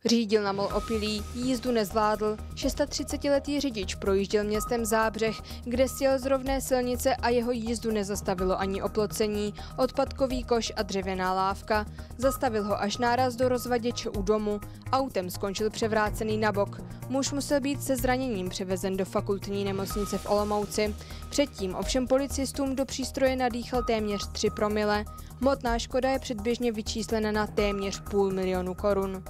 Řídil na mol opilý, jízdu nezvládl. 36letý řidič projížděl městem Zábřeh, kde sjel z rovné silnice a jeho jízdu nezastavilo ani oplocení, odpadkový koš a dřevěná lávka. Zastavil ho až náraz do rozvaděče u domu. Autem skončil převrácený na bok. Muž musel být se zraněním převezen do fakultní nemocnice v Olomouci. Předtím ovšem policistům do přístroje nadýchal téměř 3 promile. Hmotná škoda je předběžně vyčíslena na téměř 500 000 korun.